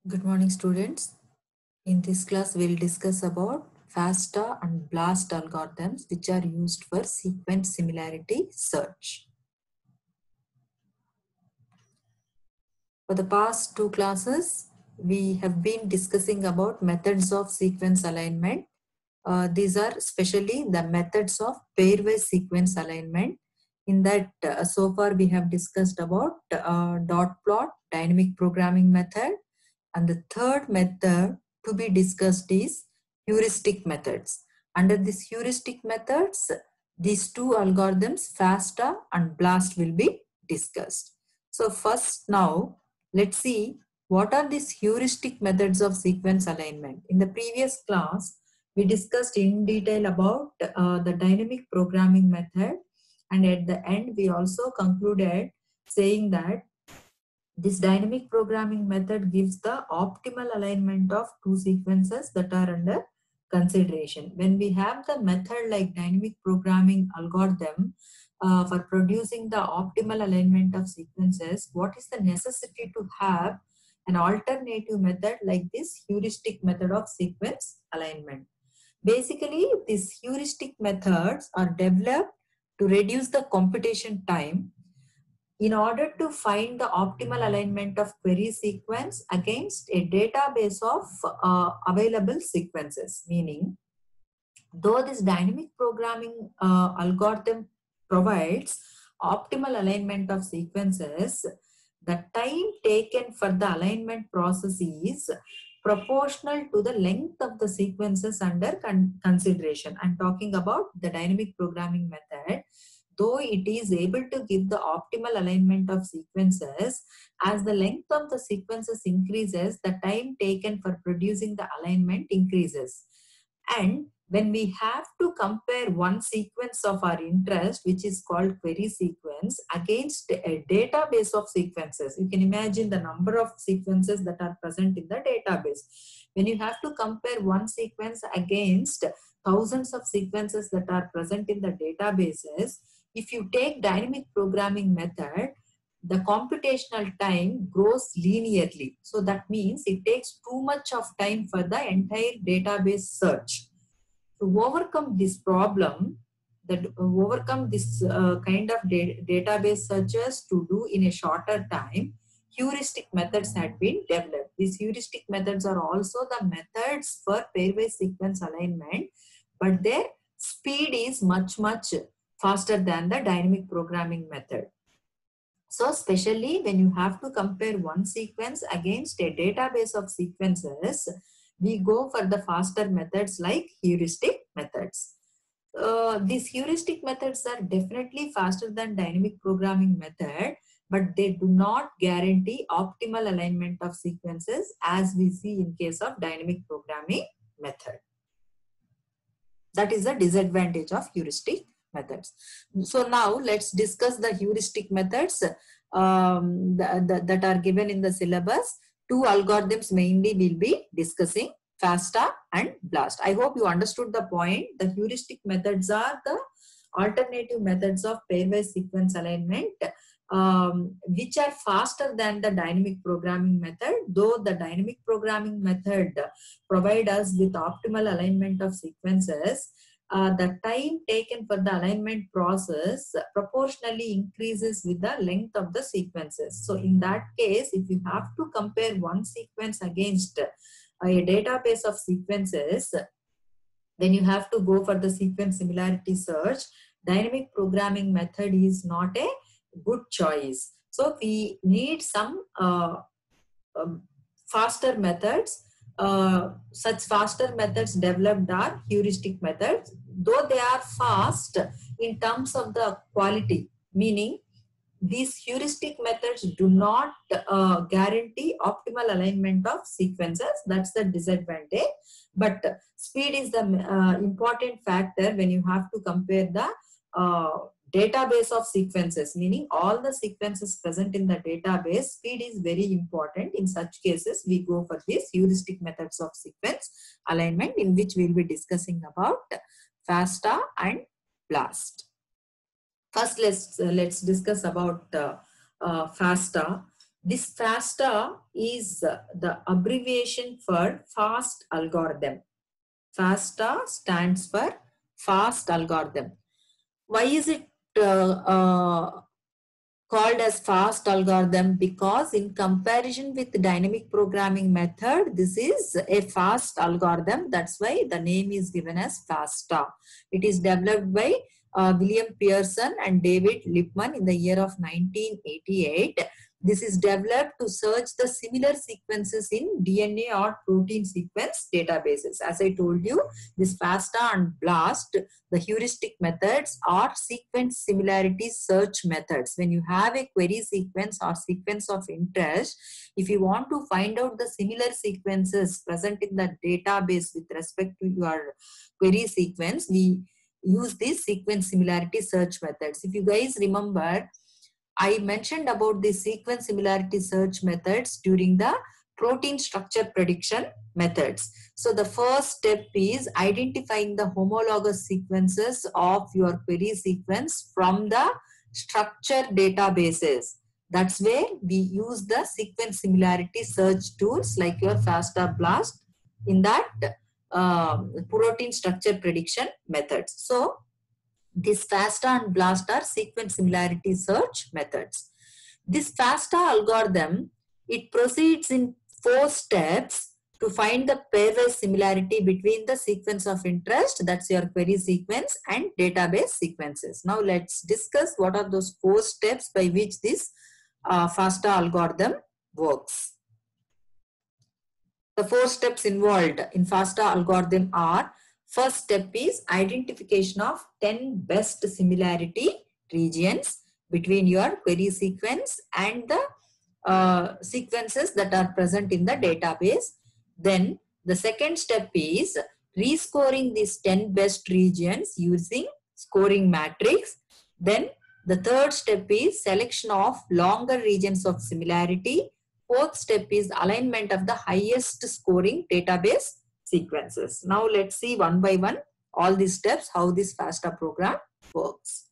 Good morning, students. In this class, we'll discuss about FASTA and BLAST algorithms, which are used for sequence similarity search. For the past two classes, we have been discussing about methods of sequence alignment. These are especially the methods of pairwise sequence alignment. In that, so far we have discussed about dot plot, dynamic programming method, and the third method to be discussed is heuristic methods. Under these heuristic methods, these two algorithms, FASTA and BLAST, will be discussed. So first now, let's see what are these heuristic methods of sequence alignment. In the previous class, we discussed in detail about the dynamic programming method, and at the end we also concluded saying that this dynamic programming method gives the optimal alignment of two sequences that are under consideration. When we have the method like dynamic programming algorithm for producing the optimal alignment of sequences, what is the necessity to have an alternative method like this heuristic method of sequence alignment? Basically, these heuristic methods are developed to reduce the computation time in order to find the optimal alignment of query sequence against a database of available sequences. Meaning, though this dynamic programming algorithm provides optimal alignment of sequences, the time taken for the alignment process is proportional to the length of the sequences under consideration. I'm talking about the dynamic programming method. Though it is able to give the optimal alignment of sequences, as the length of the sequences increases, the time taken for producing the alignment increases. And when we have to compare one sequence of our interest, which is called query sequence, against a database of sequences, you can imagine the number of sequences that are present in the database. When you have to compare one sequence against thousands of sequences that are present in the databases, if you take dynamic programming method, the computational time grows linearly. So that means it takes too much of time for the entire database search. To overcome this problem, overcome this kind of database searches to do in a shorter time, heuristic methods had been developed. These heuristic methods are also the methods for pairwise sequence alignment, but their speed is much faster than the dynamic programming method. So especially when you have to compare one sequence against a database of sequences, we go for the faster methods like heuristic methods. These heuristic methods are definitely faster than dynamic programming method, but they do not guarantee optimal alignment of sequences as we see in case of dynamic programming method. That is a disadvantage of heuristic methods. So now let's discuss the heuristic methods that are given in the syllabus. Two algorithms mainly will be discussing, FASTA and BLAST. I hope you understood the point. The heuristic methods are the alternative methods of pairwise sequence alignment, which are faster than the dynamic programming method, though the dynamic programming method provide us with optimal alignment of sequences. The time taken for the alignment process proportionally increases with the length of the sequences. So in that case, if you have to compare one sequence against a database of sequences, then you have to go for the sequence similarity search. Dynamic programming method is not a good choice. So we need some faster methods. Such faster methods developed are heuristic methods, though they are fast in terms of the quality, meaning these heuristic methods do not guarantee optimal alignment of sequences. That's the disadvantage. But speed is the important factor when you have to compare the database of sequences, meaning all the sequences present in the database. Speed is very important. In such cases, we go for these heuristic methods of sequence alignment, in which we'll be discussing about FASTA and BLAST. First, let's discuss about FASTA. This FASTA is the abbreviation for fast algorithm. FASTA stands for fast algorithm. Why is it called as fast algorithm? Because in comparison with dynamic programming method, this is a fast algorithm. That's why the name is given as FASTA. It is developed by William Pearson and David Lippmann in the year of 1988. This is developed to search the similar sequences in DNA or protein sequence databases. As I told you, this FASTA and BLAST, the heuristic methods, are sequence similarity search methods. When you have a query sequence or sequence of interest, if you want to find out the similar sequences present in the database with respect to your query sequence, we use these sequence similarity search methods. If you guys remember, I mentioned about the sequence similarity search methods during the protein structure prediction methods. So the first step is identifying the homologous sequences of your query sequence from the structure databases. That's where we use the sequence similarity search tools like your FASTA, BLAST in that protein structure prediction methods. So this FASTA and BLAST are sequence similarity search methods. This FASTA algorithm, it proceeds in 4 steps to find the pairwise similarity between the sequence of interest, that's your query sequence, and database sequences. Now let's discuss what are those 4 steps by which this FASTA algorithm works. The 4 steps involved in FASTA algorithm are: first step is identification of 10 best similarity regions between your query sequence and the sequences that are present in the database. Then the second step is rescoring these 10 best regions using scoring matrix. Then the third step is selection of longer regions of similarity. Fourth step is alignment of the highest scoring database sequences. Now let's see one by one all these steps, how this FASTA program works.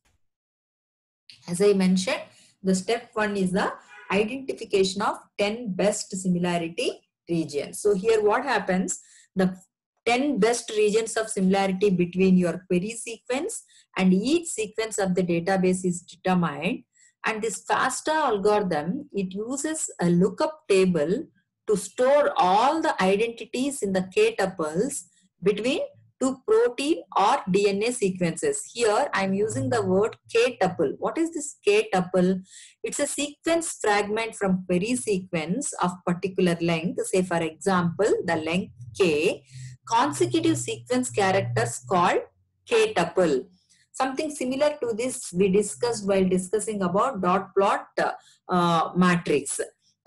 As I mentioned, the step 1 is the identification of 10 best similarity regions. So here what happens, the 10 best regions of similarity between your query sequence and each sequence of the database is determined, and this FASTA algorithm, it uses a lookup table to store all the identities in the k-tuples between 2 protein or DNA sequences. Here I am using the word k-tuple. What is this k-tuple? It's a sequence fragment from query sequence of particular length. Say for example, the length k, consecutive sequence characters called k-tuple. Something similar to this we discussed while discussing about dot plot matrix.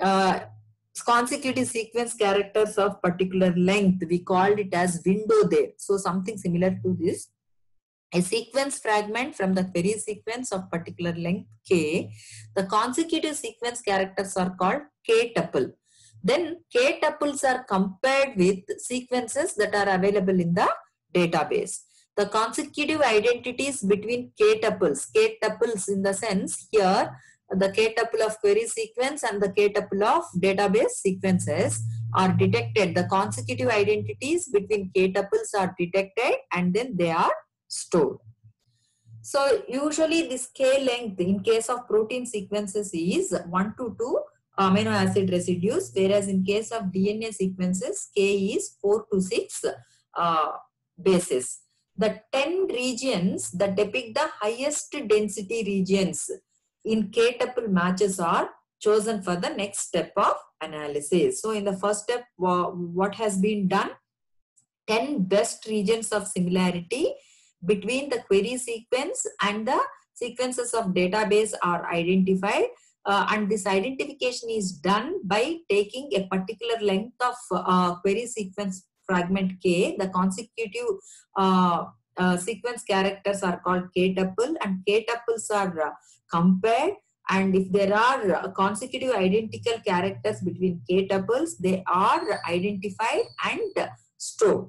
Consecutive sequence characters of particular length, we called it as window there. So something similar to this. A sequence fragment from the query sequence of particular length k. The consecutive sequence characters are called k-tuple. Then k-tuples are compared with sequences that are available in the database. The consecutive identities between k-tuples in the sense here, the k-tuple of query sequence and the k-tuple of database sequences are detected. The consecutive identities between k-tuples are detected and then they are stored. So usually this k length in case of protein sequences is 1 to 2 amino acid residues, whereas in case of DNA sequences k is 4 to 6 bases. The 10 regions that depict the highest density regions in k-tuple matches are chosen for the next step of analysis. So in the first step, what has been done? 10 best regions of similarity between the query sequence and the sequences of database are identified, and this identification is done by taking a particular length of query sequence fragment k. The consecutive sequence characters are called k-tuple, and k-tuples are compared, and if there are consecutive identical characters between k-tuples, they are identified and stored.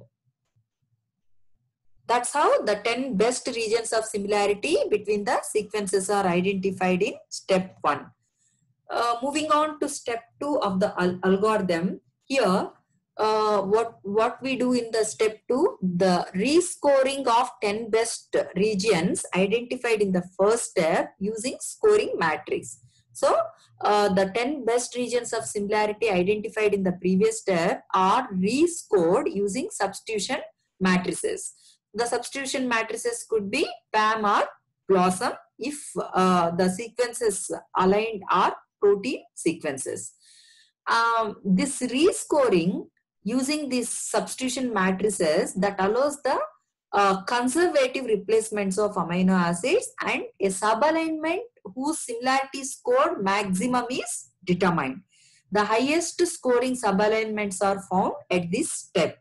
That's how the 10 best regions of similarity between the sequences are identified in step 1. Moving on to step 2 of the algorithm. Here, what we do in the step 2, the rescoring of 10 best regions identified in the first step using scoring matrix. So, the 10 best regions of similarity identified in the previous step are rescored using substitution matrices. The substitution matrices could be PAM or BLOSSOM if the sequences aligned are protein sequences. This rescoring using these substitution matrices that allows the conservative replacements of amino acids and a subalignment whose similarity score maximum is determined. The highest scoring subalignments are found at this step.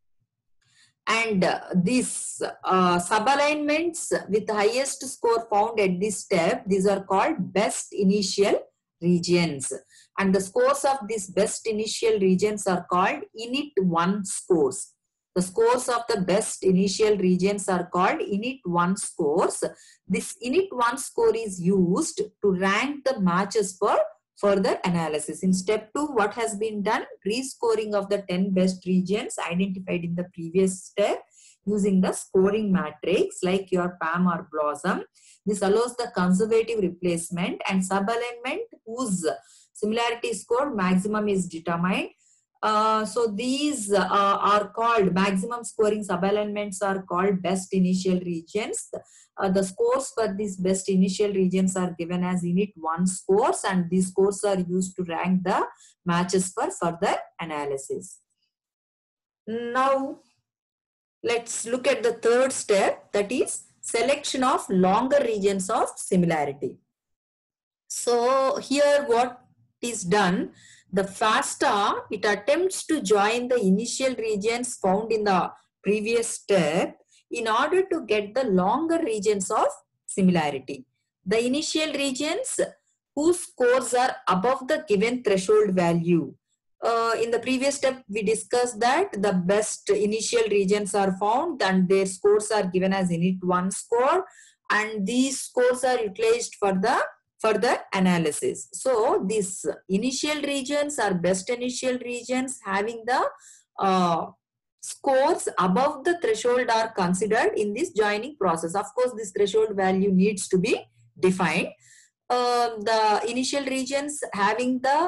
And these subalignments with highest score found at this step, these are called best initial regions. And the scores of these best initial regions are called init1 scores. The scores of the best initial regions are called init1 scores. This init1 score is used to rank the matches for further analysis. In step 2, what has been done? Rescoring of the 10 best regions identified in the previous step using the scoring matrix like your PAM or BLOSSOM. This allows the conservative replacement and subalignment whose similarity score maximum is determined. So these are called maximum scoring subalignments are called best initial regions. The scores for these best initial regions are given as init1 scores, and these scores are used to rank the matches for further analysis. Now let's look at the third step, that is selection of longer regions of similarity. So here what is done? The FASTA, it attempts to join the initial regions found in the previous step in order to get the longer regions of similarity. The initial regions whose scores are above the given threshold value. In the previous step, we discussed that the best initial regions are found and their scores are given as init1 score, and these scores are utilized for the further analysis. So these initial regions are best initial regions having the scores above the threshold are considered in this joining process. Of course, this threshold value needs to be defined. The initial regions having the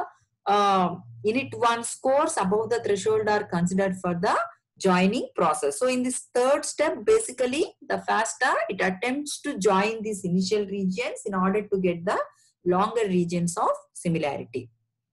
init1 scores above the threshold are considered for the joining process. So in this third step, basically the FASTA, it attempts to join these initial regions in order to get the longer regions of similarity.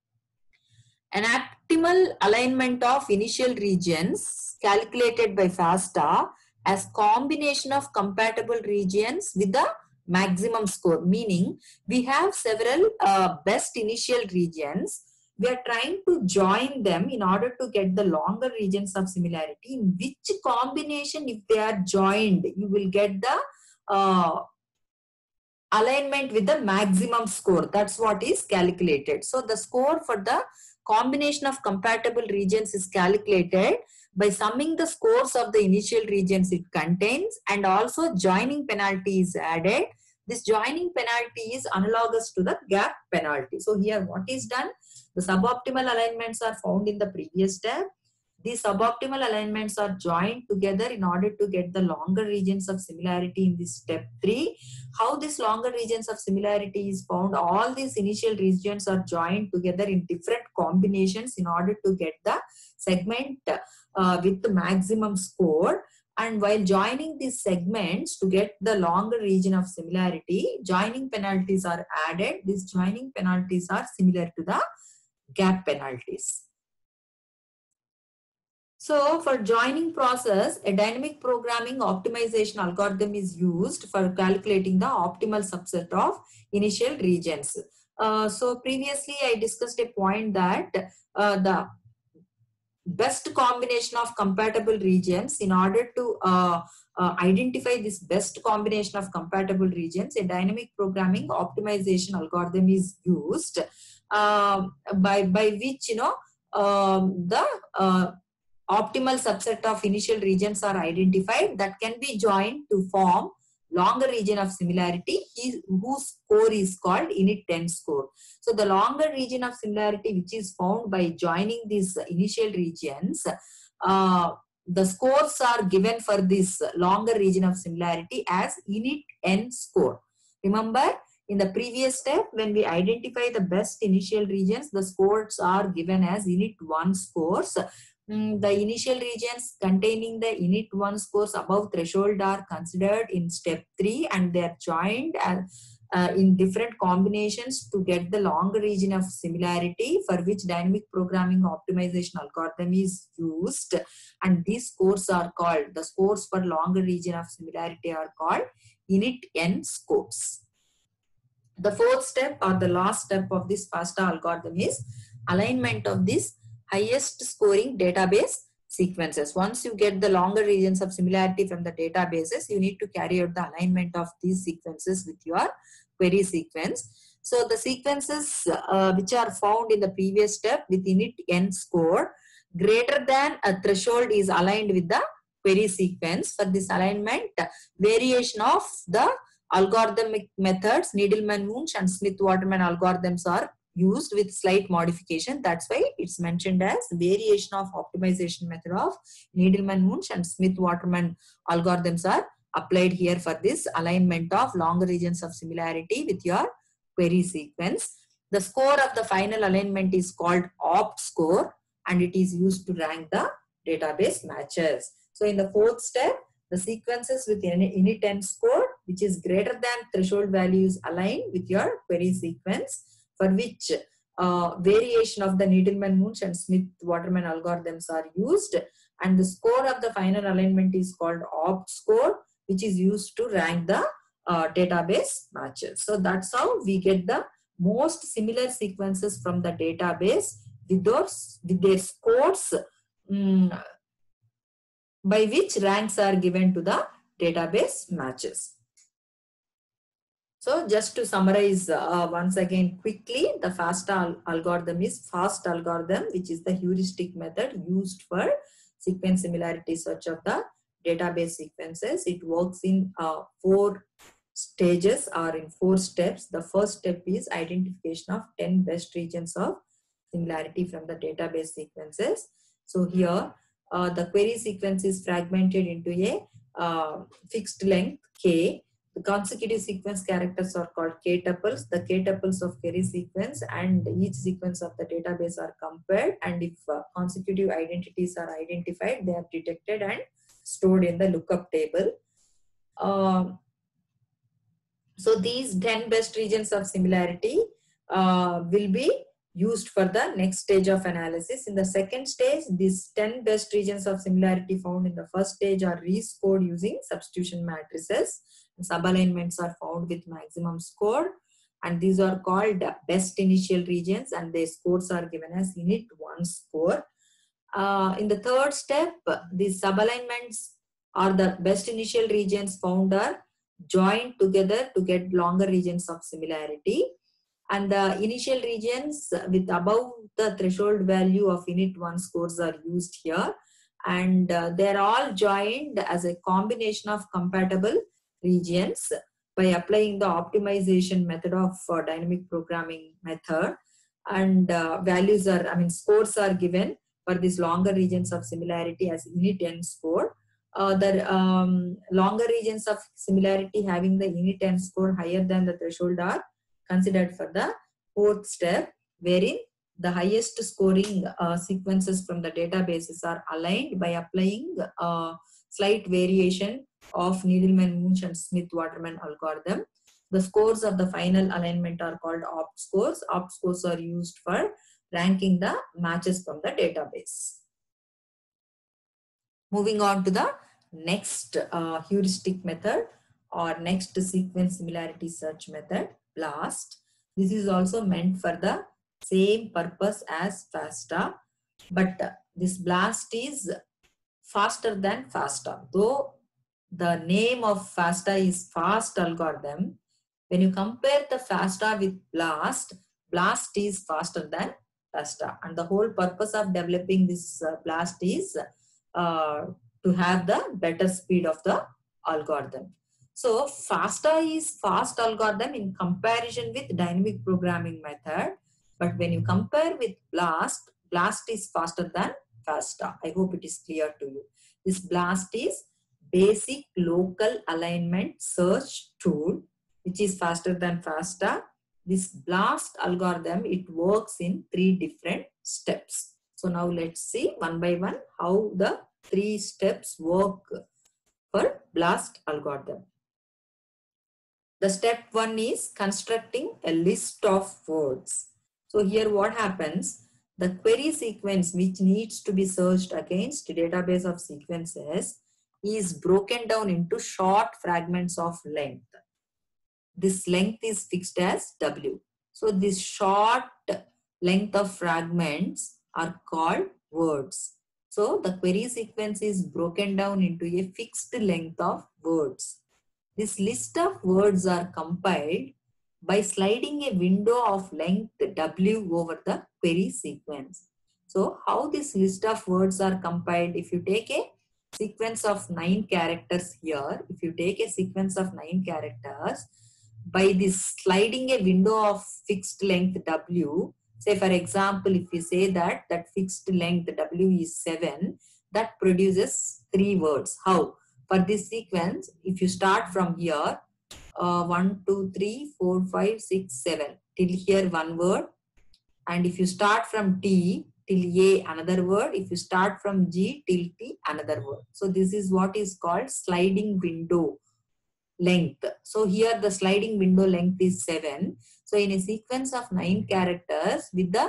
An optimal alignment of initial regions calculated by FASTA as combination of compatible regions with the maximum score, meaning we have several best initial regions. We are trying to join them in order to get the longer regions of similarity. In which combination, if they are joined, you will get the alignment with the maximum score. That's what is calculated. So the score for the combination of compatible regions is calculated by summing the scores of the initial regions it contains, and also joining penalty is added. This joining penalty is analogous to the gap penalty. So here what is done? The suboptimal alignments are found in the previous step. These suboptimal alignments are joined together in order to get the longer regions of similarity in this step 3. How this longer regions of similarity is found? All these initial regions are joined together in different combinations in order to get the segment with the maximum score. And while joining these segments to get the longer region of similarity, joining penalties are added. These joining penalties are similar to the gap penalties. So for joining process, a dynamic programming optimization algorithm is used for calculating the optimal subset of initial regions. So previously I discussed a point that the best combination of compatible regions, in order to identify this best combination of compatible regions, a dynamic programming optimization algorithm is used by which the optimal subset of initial regions are identified that can be joined to form longer region of similarity whose score is called init 10 score. So the longer region of similarity which is found by joining these initial regions, the scores are given for this longer region of similarity as init n score. Remember, in the previous step, when we identify the best initial regions, the scores are given as init 1 scores. The initial regions containing the init 1 scores above threshold are considered in step 3, and they are joined in different combinations to get the longer region of similarity, for which dynamic programming optimization algorithm is used. And these scores are called, the scores for longer region of similarity are called init n scores. The fourth step or the last step of this FASTA algorithm is alignment of this highest scoring database sequences. Once you get the longer regions of similarity from the databases, you need to carry out the alignment of these sequences with your query sequence. So the sequences which are found in the previous step with init n score greater than a threshold is aligned with the query sequence. For this alignment, variation of the algorithmic methods, Needleman-Wunsch and Smith-Waterman algorithms are used with slight modification. That's why it's mentioned as variation of optimization method of Needleman-Wunsch and Smith-Waterman algorithms are applied here for this alignment of longer regions of similarity with your query sequence. The score of the final alignment is called opt score, and it is used to rank the database matches. So in the fourth step, the sequences with init n score which is greater than threshold values aligned with your query sequence, for which variation of the Needleman-Wunsch and Smith-Waterman algorithms are used, and the score of the final alignment is called opt score, which is used to rank the database matches. So that's how we get the most similar sequences from the database with their scores by which ranks are given to the database matches. So just to summarize once again quickly, the FASTA algorithm is FAST algorithm, which is the heuristic method used for sequence similarity search of the database sequences. It works in 4 stages or in 4 steps. The first step is identification of 10 best regions of similarity from the database sequences. So here the query sequence is fragmented into a fixed length k. The consecutive sequence characters are called k-tuples. The k-tuples of query sequence and each sequence of the database are compared, and if consecutive identities are identified, they are detected and stored in the lookup table. So these 10 best regions of similarity will be used for the next stage of analysis. In the second stage, these 10 best regions of similarity found in the first stage are rescored using substitution matrices. Subalignments are found with maximum score, and these are called best initial regions, and their scores are given as init 1 score. In the third step, these subalignments or the best initial regions found are joined together to get longer regions of similarity. And the initial regions with above the threshold value of init 1 scores are used here, and they're all joined as a combination of compatible regions by applying the optimization method of dynamic programming method, and scores are given for these longer regions of similarity as init n score. The longer regions of similarity having the init n score higher than the threshold are considered for the fourth step, wherein the highest scoring sequences from the databases are aligned by applying slight variation of Needleman-Wunsch and Smith-Waterman algorithm. The scores of the final alignment are called opt scores. Opt scores are used for ranking the matches from the database. Moving on to the next heuristic method or next sequence similarity search method, BLAST. This is also meant for the same purpose as FASTA, but this BLAST is faster than FASTA. Though the name of FASTA is FAST algorithm, when you compare the FASTA with BLAST, BLAST is faster than FASTA, and the whole purpose of developing this BLAST is to have the better speed of the algorithm. So FASTA is fast algorithm in comparison with dynamic programming method. But when you compare with BLAST, BLAST is faster than FASTA. I hope it is clear to you. This BLAST is basic local alignment search tool, which is faster than FASTA. This BLAST algorithm, it works in 3 different steps. So now let's see one by one how the 3 steps work for BLAST algorithm. The step 1 is constructing a list of words. So here what happens, the query sequence which needs to be searched against the database of sequences is broken down into short fragments of length. This length is fixed as W. So this short length of fragments are called words. So the query sequence is broken down into a fixed length of words. This list of words are compiled by sliding a window of length W over the query sequence. So how this list of words are compiled? If you take a sequence of 9 characters here, if you take a sequence of 9 characters, by this sliding a window of fixed length W, say for example, if you say that fixed length W is 7, that produces 3 words. How? For this sequence, if you start from here, 1, 2, 3, 4, 5, 6, 7, till here 1 word. And if you start from T till A, another word. If you start from G till T, another word. So this is what is called sliding window length. So here the sliding window length is 7. So in a sequence of 9 characters with the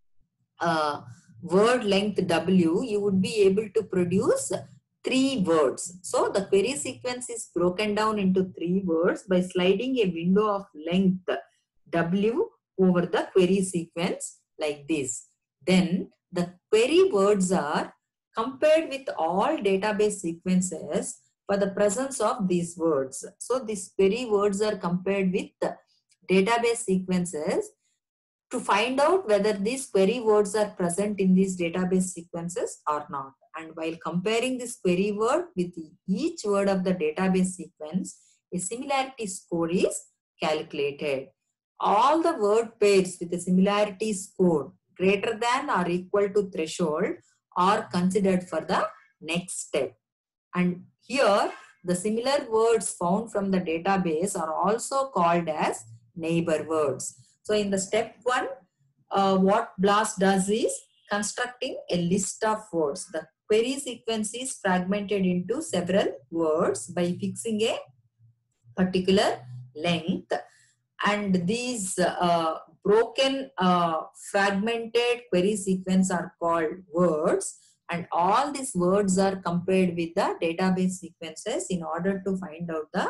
word length W, you would be able to produce 3 words. So the query sequence is broken down into 3 words by sliding a window of length W over the query sequence like this. Then the query words are compared with all database sequences for the presence of these words. So these query words are compared with database sequences to find out whether these query words are present in these database sequences or not. And while comparing this query word with each word of the database sequence, a similarity score is calculated. All the word pairs with a similarity score greater than or equal to threshold are considered for the next step. And here, the similar words found from the database are also called as neighbor words. So in the step 1, what BLAST does is constructing a list of words. The query sequence is fragmented into several words by fixing a particular length. And these broken fragmented query sequence are called words. And all these words are compared with the database sequences in order to find out the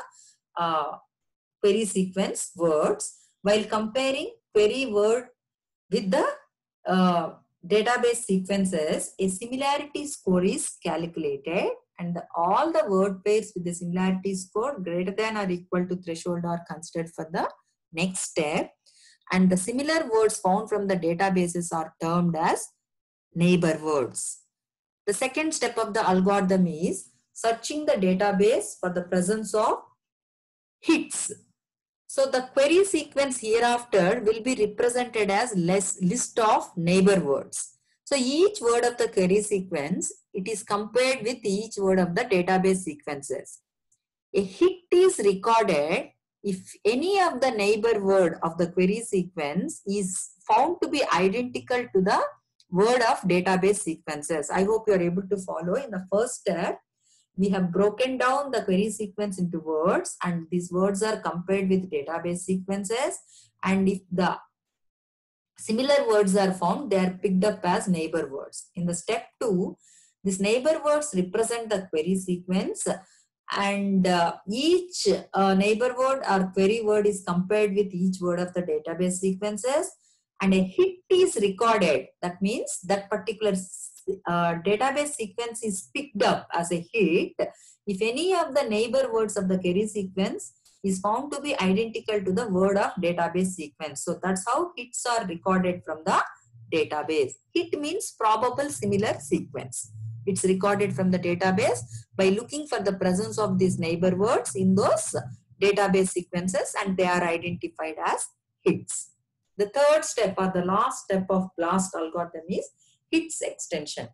query sequence words. While comparing query word with the database sequences, a similarity score is calculated, and all the word pairs with the similarity score greater than or equal to threshold are considered for the next step. And the similar words found from the databases are termed as neighbor words. The second step of the algorithm is searching the database for the presence of hits. So the query sequence hereafter will be represented as list of neighbor words. So each word of the query sequence, it is compared with each word of the database sequences. A hit is recorded if any of the neighbor word of the query sequence is found to be identical to the word of database sequences. I hope you are able to follow. In the first step, we have broken down the query sequence into words, and these words are compared with database sequences. And if the similar words are found, they are picked up as neighbor words. In the step 2, these neighbor words represent the query sequence, and each neighbor word or query word is compared with each word of the database sequences, and a hit is recorded. That means that particular database sequence is picked up as a hit if any of the neighbor words of the query sequence is found to be identical to the word of database sequence. So that's how hits are recorded from the database. Hit means probable similar sequence. It's recorded from the database by looking for the presence of these neighbor words in those database sequences, and they are identified as hits. The third step or the last step of BLAST algorithm is hits extension.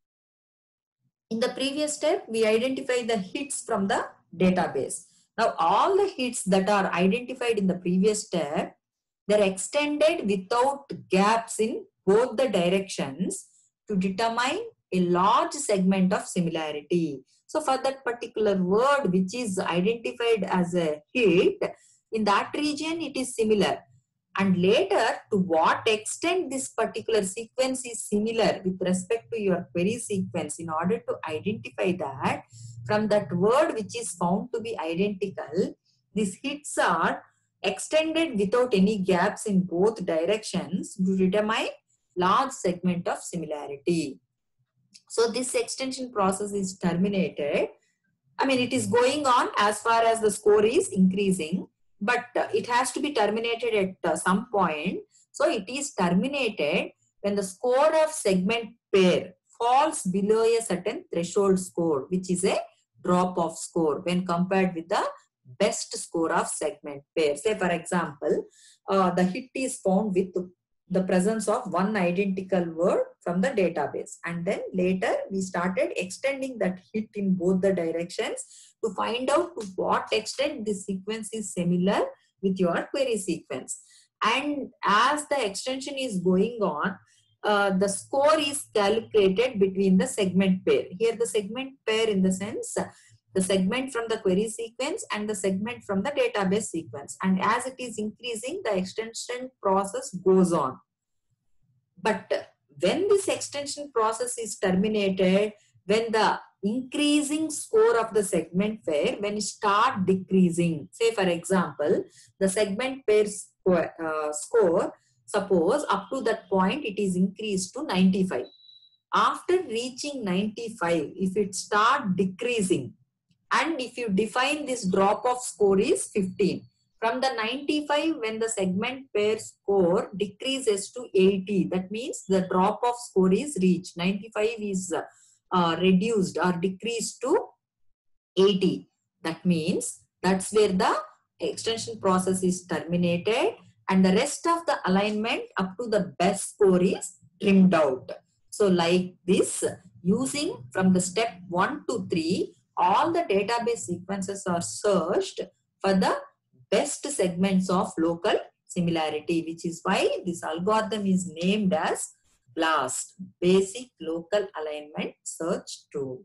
In the previous step, we identify the hits from the database. Now, all the hits that are identified in the previous step, they're extended without gaps in both the directions to determine a large segment of similarity. So, for that particular word which is identified as a hit, in that region it is similar. And later, to what extent this particular sequence is similar with respect to your query sequence, in order to identify that from that word which is found to be identical, these hits are extended without any gaps in both directions to determine large segment of similarity. So this extension process is terminated. I mean, it is going on as far as the score is increasing, but it has to be terminated at some point. So it is terminated when the score of segment pair falls below a certain threshold score, which is a drop-off score when compared with the best score of segment pair. Say, for example, the hit is found with the presence of one identical word from the database, and then later we started extending that hit in both the directions to find out to what extent this sequence is similar with your query sequence. And as the extension is going on, the score is calculated between the segment pair. Here the segment pair in the sense the segment from the query sequence and the segment from the database sequence. And as it is increasing, the extension process goes on. But when this extension process is terminated, when the increasing score of the segment pair, when it start decreasing, say for example, the segment pair score, suppose up to that point it is increased to 95. After reaching 95, if it start decreasing, and if you define this drop off score is 15, from the 95, when the segment pair score decreases to 80, that means the drop off score is reached. 95 is reduced or decreased to 80. That means that's where the extension process is terminated, and the rest of the alignment up to the best score is trimmed out. So like this, using from the step 1 to 3, all the database sequences are searched for the best segments of local similarity, which is why this algorithm is named as BLAST, Basic Local Alignment Search Tool.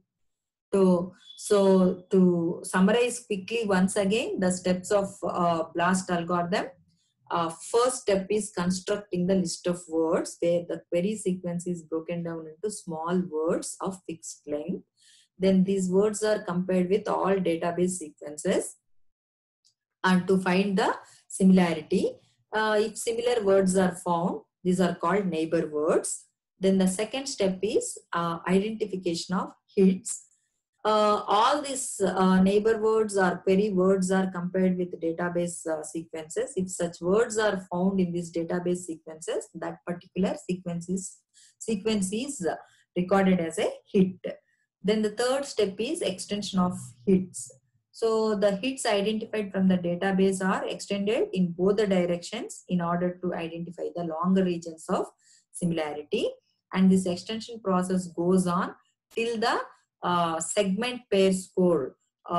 So to summarize quickly once again the steps of BLAST algorithm. First step is constructing the list of words, where the query sequence is broken down into small words of fixed length. Then these words are compared with all database sequences, and to find the similarity, if similar words are found, these are called neighbor words. Then the second step is identification of hits. All these neighbor words or query words are compared with database sequences. If such words are found in these database sequences, that particular sequence is recorded as a hit. Then the third step is extension of hits. So the hits identified from the database are extended in both the directions in order to identify the longer regions of similarity. And this extension process goes on till the segment pair score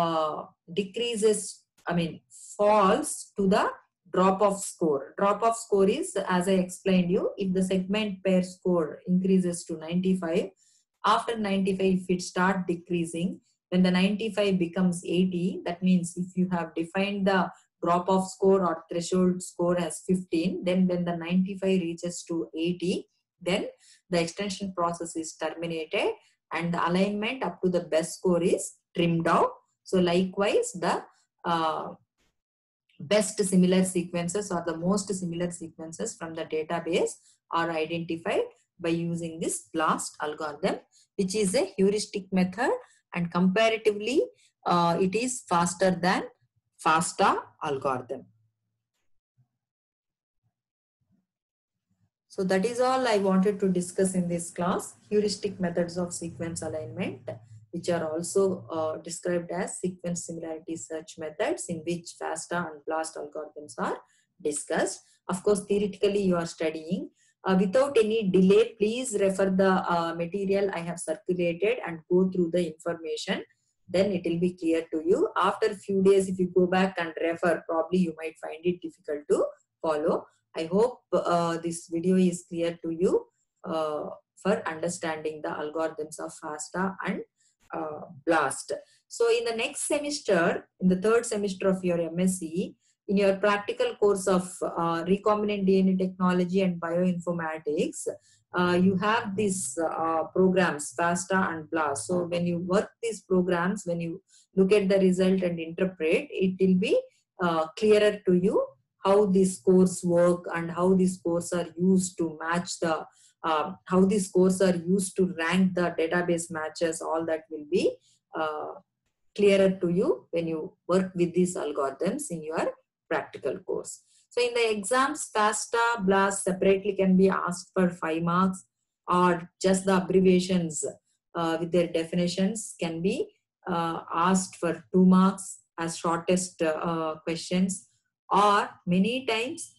falls to the drop-off score. Drop-off score is, as I explained you, if the segment pair score increases to 95, after 95, if it start decreasing, when the 95 becomes 80, that means if you have defined the drop-off score or threshold score as 15, then when the 95 reaches to 80, then the extension process is terminated and the alignment up to the best score is trimmed out. So likewise, the best similar sequences or the most similar sequences from the database are identified by using this BLAST algorithm, which is a heuristic method, and comparatively it is faster than FASTA algorithm. So that is all I wanted to discuss in this class. Heuristic methods of sequence alignment, which are also described as sequence similarity search methods, in which FASTA and BLAST algorithms are discussed. Of course, theoretically you are studying. Without any delay, please refer the material I have circulated and go through the information. Then it will be clear to you. After a few days, if you go back and refer, probably you might find it difficult to follow. I hope this video is clear to you for understanding the algorithms of FASTA and BLAST. So in the next semester, in the third semester of your MSc, in your practical course of recombinant DNA technology and bioinformatics, you have these programs, FASTA and BLAST. So when you work these programs, when you look at the result and interpret, it will be clearer to you how these scores work and how these scores are used to match the, how these scores are used to rank the database matches. All that will be clearer to you when you work with these algorithms in your practical course. So in the exams, FASTA, BLAST separately can be asked for 5 marks, or just the abbreviations with their definitions can be asked for 2 marks as shortest questions, or many times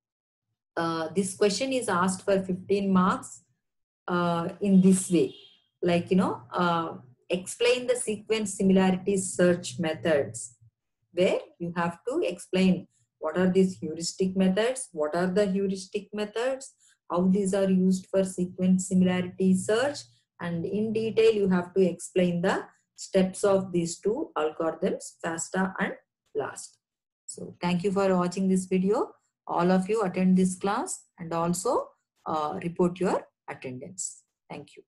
this question is asked for 15 marks in this way, like, explain the sequence similarity search methods, where you have to explain what are these heuristic methods, what are the heuristic methods, how these are used for sequence similarity search, and in detail you have to explain the steps of these two algorithms, FASTA and BLAST. So thank you for watching this video. All of you attend this class and also report your attendance. Thank you.